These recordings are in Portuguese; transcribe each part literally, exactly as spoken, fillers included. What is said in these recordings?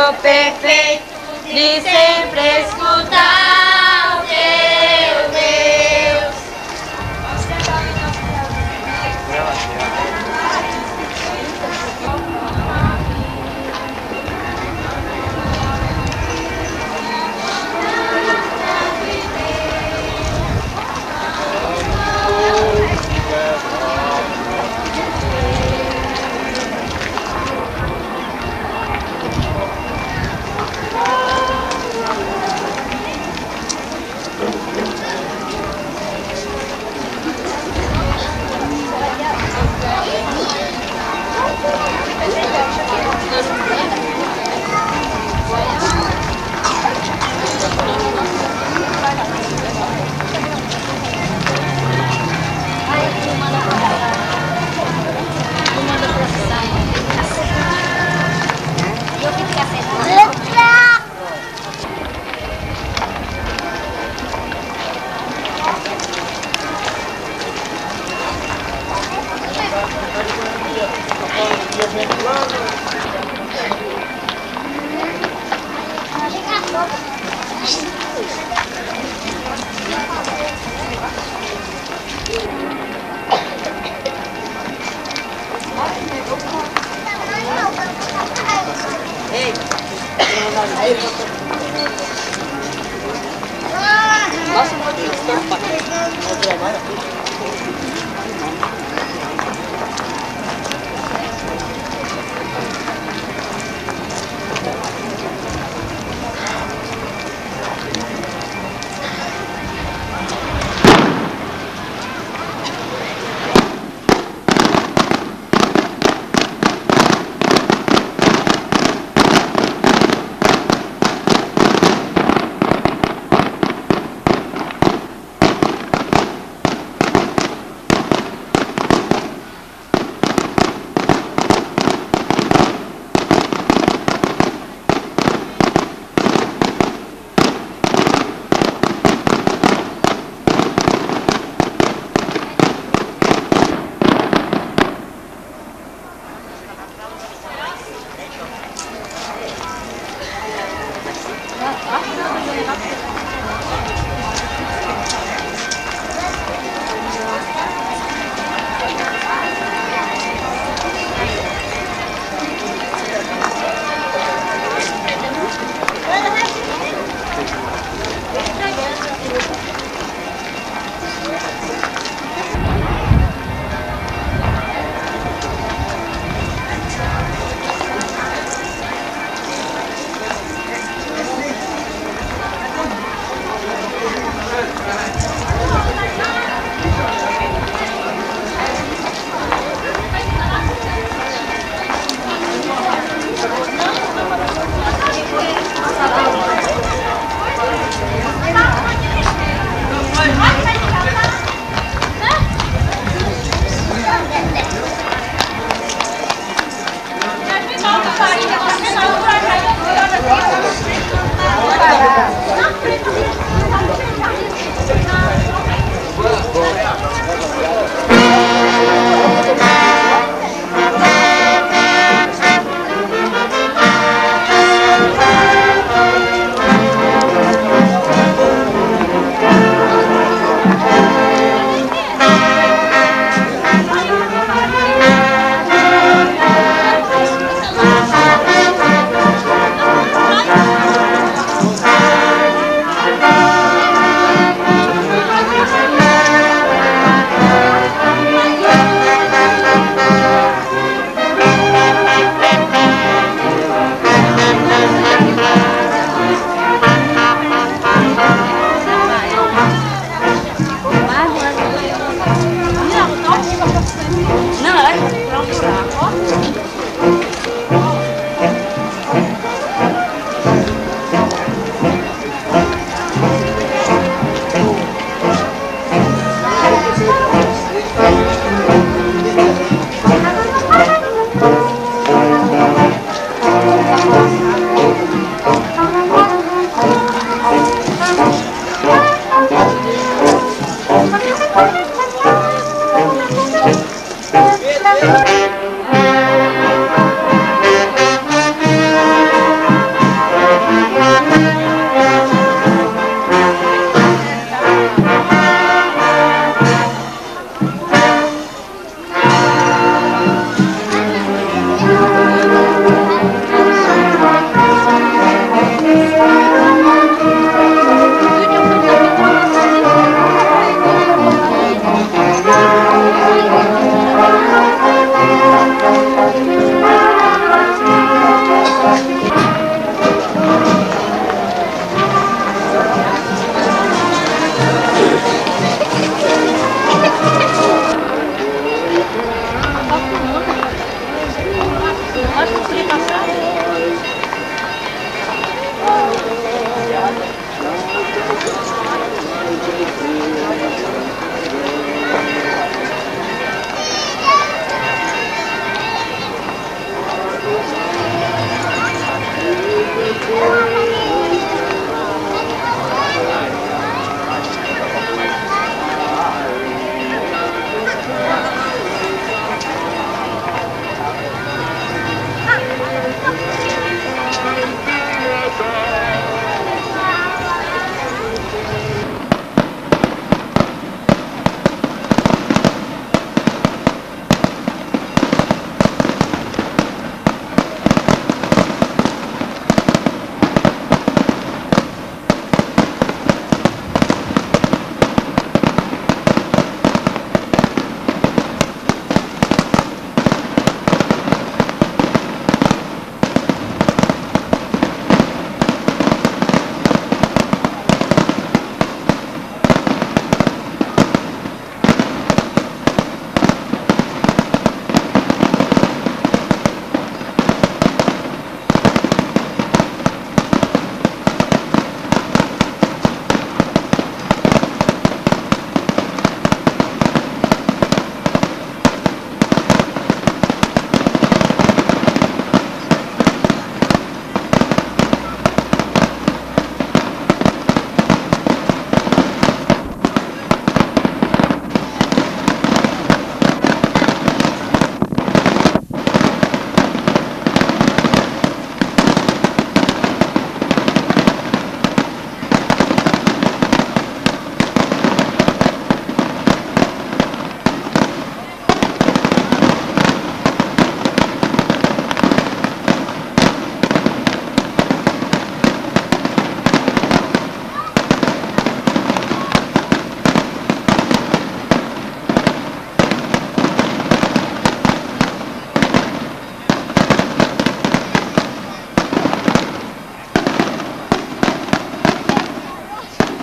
amor perfeito de sempre escutar o teu Deus. Nossa, pode estampa.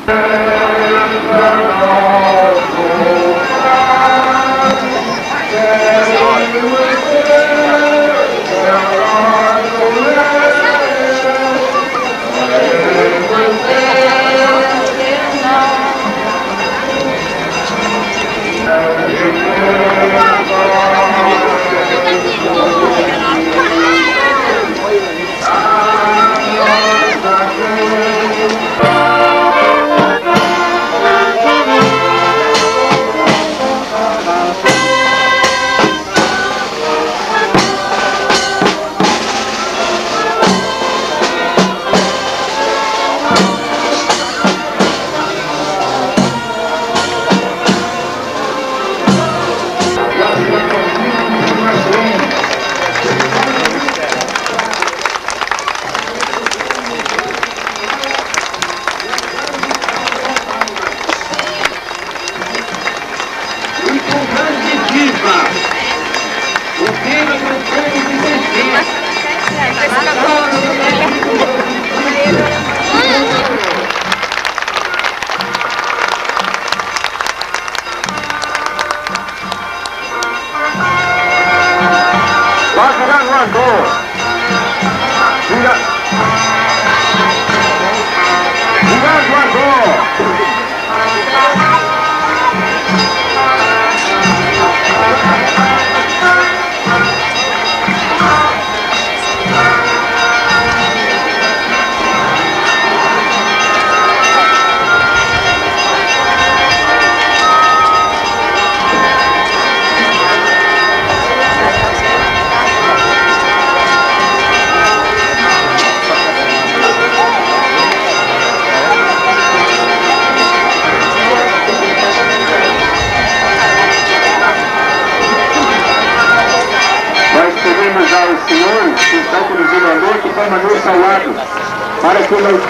Permaneça ao lado, para que não,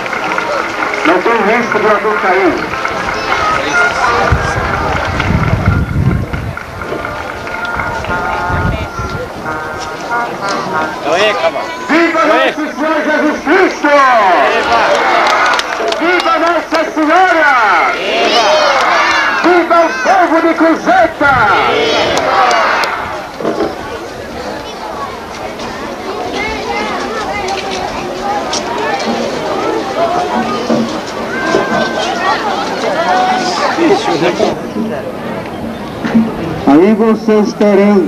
não tenha risco de alguém cair. Viva Nosso Senhor Jesus Cristo! Viva Nossa Senhora! Viva o povo de Cruzeta! Aí vocês terão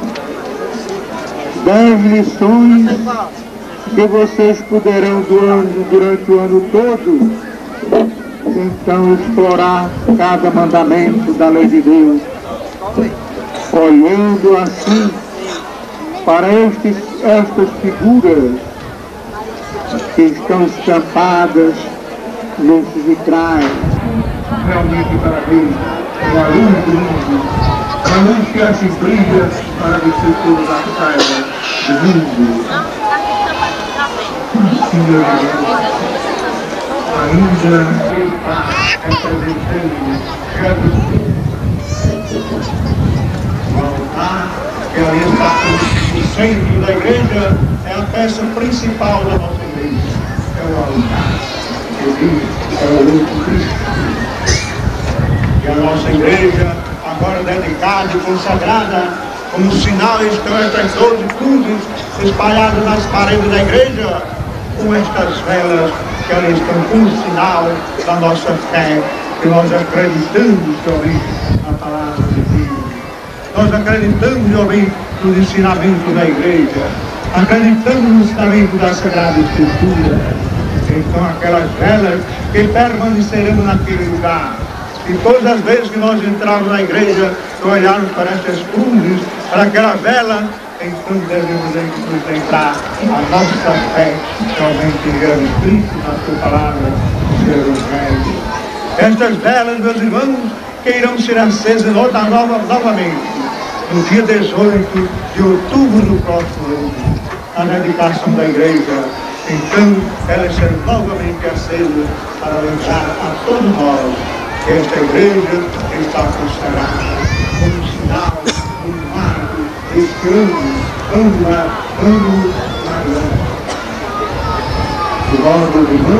dez lições que vocês poderão durante o ano todo então explorar cada mandamento da lei de Deus, olhando assim para estes, estas figuras que estão estampadas nesses vitrais. Realmente para Deus, uma luz do mundo, uma luz que assim brilha para descer todas as trevas do mundo. Senhor Deus, ainda está representando Jesus. O altar, que ali está no centro da igreja, é a peça principal da nossa igreja. É o altar. Jesus é o único Cristo. E a nossa igreja, agora dedicada e consagrada, como sinal estão estas doze cruzes espalhadas nas paredes da igreja, com estas velas que ali estão como sinal da nossa fé, que nós acreditamos de ouvir a palavra de Deus. Nós acreditamos de ouvir nos ensinamentos da igreja, acreditamos no ensinamento da Sagrada Escritura. Então aquelas velas que permaneceremos naquele lugar. E todas as vezes que nós entrarmos na igreja e olharmos para essas cruzes, para aquela vela, então devemos nos lembrar a nossa fé somente em Jesus Cristo, na sua palavra, no seu Evangelho. Estas velas, meus irmãos, que irão ser acesas nova, novamente no dia dezoito de outubro do próximo ano, a dedicação da igreja. Então, elas serão novamente acesas para lembrar a todos nós que esta igreja está consagrada como sinal, como marco deste ano, ano, ano, ano. De volta, meus irmãos,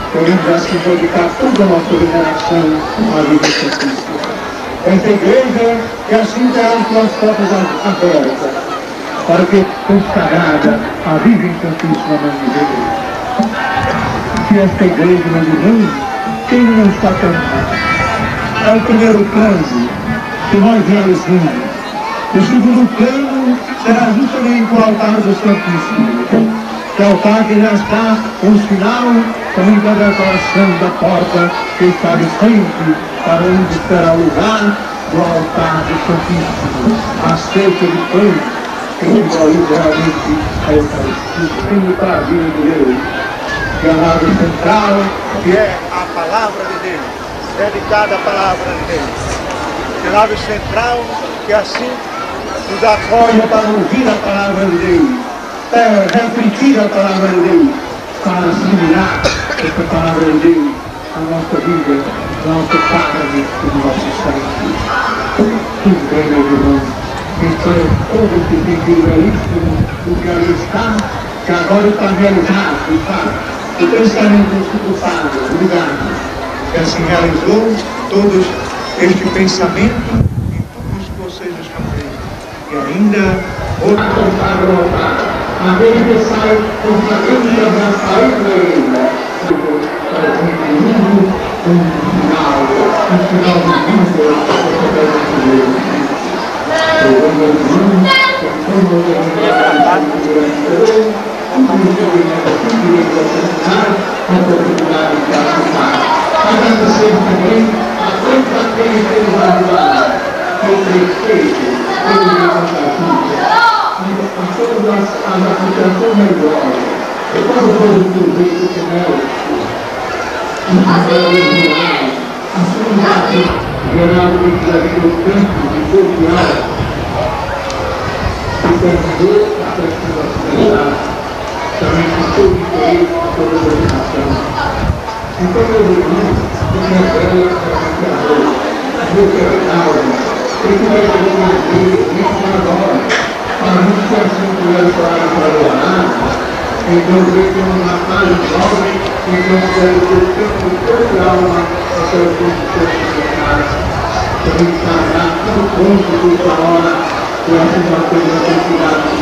queremos assim dedicar toda a nossa veneração à vida santíssima. Esta igreja que assim terá as suas portas abertas, para que consagrada à Virgem Santíssima Mãe de Deus. Se esta igreja não divina, quem não está caminhando? É o primeiro plano que nós realizamos. O segundo plano será justamente o altar do Santíssimo, que é o altar que já está um sinal também da decoração da porta que está de frente para onde será o lugar do altar do Santíssimo, a cesta de pães que simboliza realmente a Eucaristia, símbolo a vida de Deus, que é a nave central, que é a palavra de Deus, dedicada à palavra de Deus, que é a nave central que assim nos acolhe para ouvir a palavra de Deus, para refletir a palavra de Deus, para assimilar essa palavra de Deus a nossa vida, a nossa carne e o nosso sangue. Tudo bem, meu irmão. Então, todo esse sentido belíssimo, o que ali está, que agora está realizado, de fato, o pensamento do Padre, obrigado, que assim realizou todo este pensamento em tudo isso que vocês estão vendo. E ainda, outro Padre ao altar, a vez que sai, consagrando a saída para um final, um final de vida, de Deus. Agradecer também a todos aqueles que nos ajudaram com respeito, a todas as aplicações melhores, e para o povo do jeito que é a sua Geraldo de Clarinho Campos, de Portugal, que convidou a prestação da cidade, também com todo o interesse de toda a organização. Então, meus irmãos, o meu velho é o meu Fernando, ele vai ter uma vida, isso agora, para a gente ter assim que vai falar para o Arado, então veio com uma página nova, então deve ter tempo toda a alma, até o tempo de também está já tudo pronto por essa hora, que é uma coisa que tem tirado de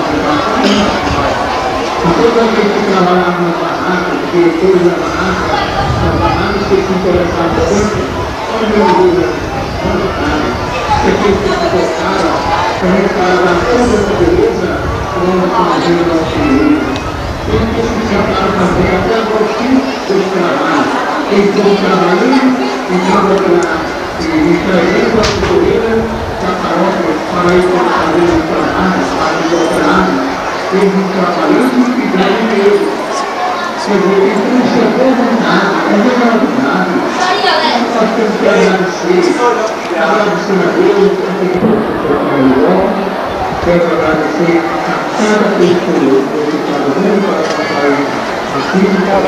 e toda vez que trabalhar na barraca, os diretores da barraca, na barraca que se interessaram tanto, olha meu Deus, olha cara, você tem que se tocar, também para dar toda a beleza, como nós fazemos a nossa igreja. Tem que se tratar também até a partir dos trabalhos. Então, trabalhando, então, trabalhando. E trazendo a cultura da paróquia para ir fazer o trabalho, para o operário, eles trabalhando e dando dinheiro. Quer dizer, isso não se é nada, é verdade. Nós temos que agradecer, agradecer a Deus, quero agradecer a cada pessoa que está dando para passar aqui,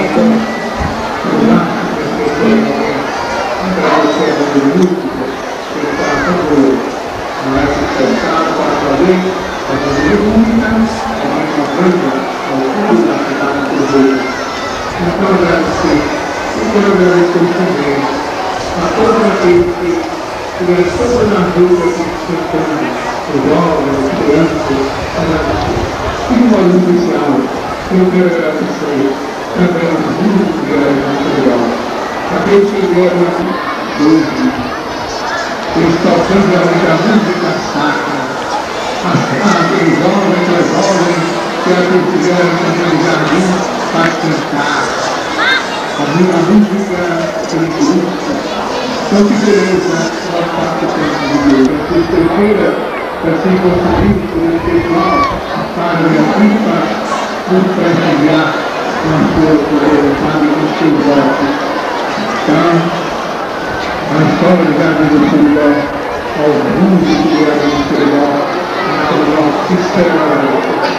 agradecer a Deus que está todo mais cansado para fazer a fazer única, a nossa banda, ao fundo da cidade do Rio. Então, agradecer, e quero agradecer também a todos aqueles que tiveram todas as dúvidas que estão os jovens, os crianças, agradecer. E de modo especial, eu quero agradecer também a música que era material. Aqueles que vieram hoje, eles tocando a música sacra, aqueles jovens, as jovens que aqui tiveram naquele jardim para cantar. A minha música religiosa. Então, que beleza da parte do tempo de Deus. Terça-feira, assim conseguido por um pessoal, para a minha vida, muito prestigiar com a sua poderosidade e com o seu voto. Então, a história já do Senhor, aos músicos que eram do Senhor, ao nosso sistema.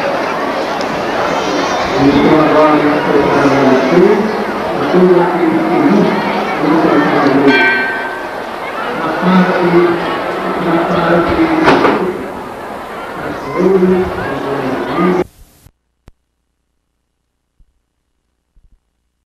Então, agora, eu quero agradecer a todos aqueles que nos ajudaram na parte, na parte da saúde, da